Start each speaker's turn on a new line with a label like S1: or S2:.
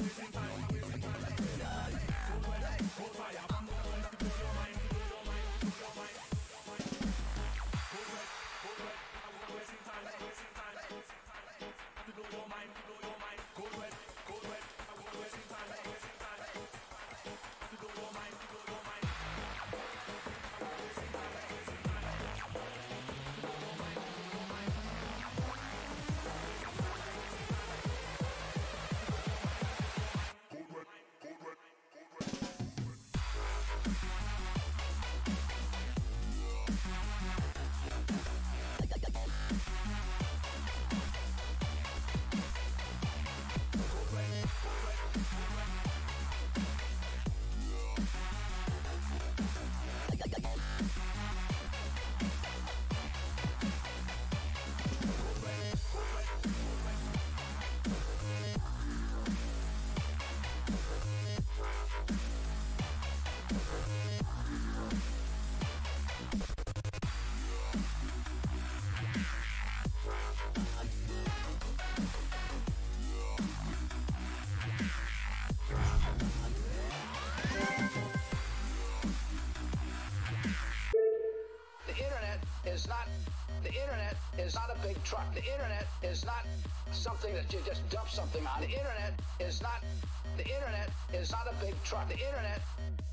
S1: The internet is not a big truck. The internet is not something that you just dump something on. The internet is not a big truck. The internet